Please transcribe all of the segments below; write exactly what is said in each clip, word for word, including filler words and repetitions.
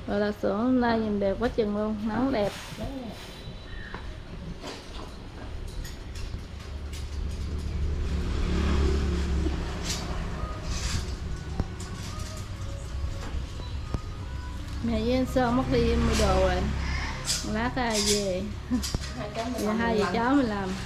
Rồi là sữa hôm nay nhìn đẹp quá chừng luôn, nắng đẹp. Mẹ với anh Sơn mất đi mua đồ rồi, lát ai về. Giờ hai vợ cháu mình làm.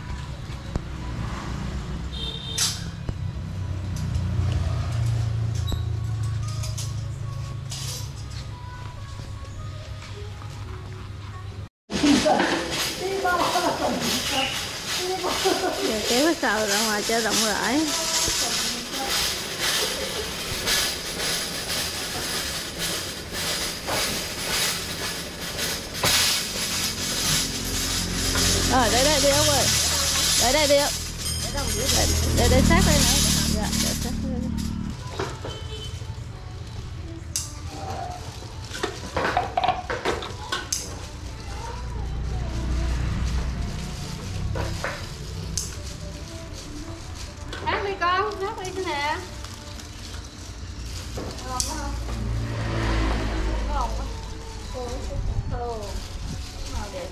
Giờ kéo cái sào ra ngoài cho rộng rãi. Rồi đây đây đi ông ơi, đây đây đi ông, đây đây, đây sát đây nữa, dạ, để sát đây. Hát đi con, hát đi thế nè. Ngon quá không? Ngon quá. Ồ, ồ, màu đẹp.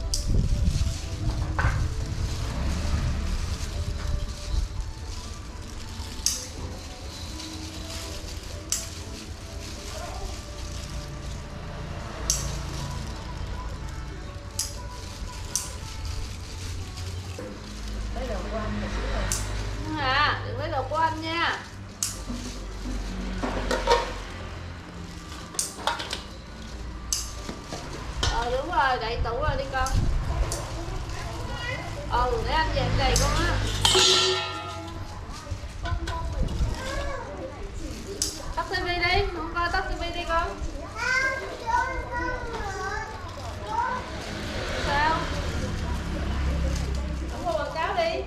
À, đừng lấy đồ của anh nha. Ờ đúng rồi, đậy tủ rồi đi con. Ừ, để anh về anh đầy con á. Tắt tivi đi, không coi tắt tivi đi con. Sao? Không có quảng cáo đi.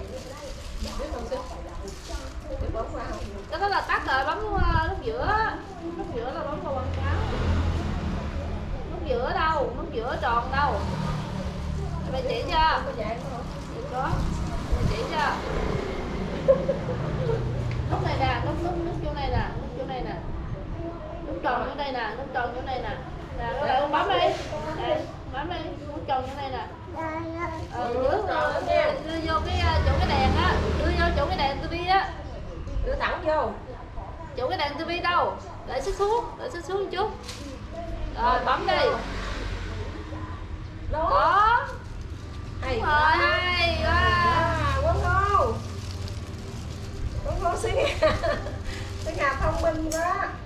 Cái đó là tắt rồi, bấm nút giữa. Nút giữa là bấm vào quảng cáo. Nút giữa đâu, nút giữa tròn đâu. Mày chỉ chưa? Có. Mày chỉ chưa? Nút này nè, nút nút nút chỗ này nè, nút chỗ này nè. Nút tròn chỗ này nè, nút tròn chỗ này nè. Nè, các bạn bấm đi. Đây, bấm đi, nút tròn chỗ này nè. Ờ, đưa, đưa vô cái chỗ cái đèn á, đưa vô chỗ cái đèn tivi á. Đưa thẳng vô. Chỗ cái đèn tivi đâu? Để xích xuống, để xích xuống một chút. Rồi bấm đi. Đó. Hay rồi, hay quá. Quấn ngô. Quấn ngô xí Hà. Xí Hà thông minh quá.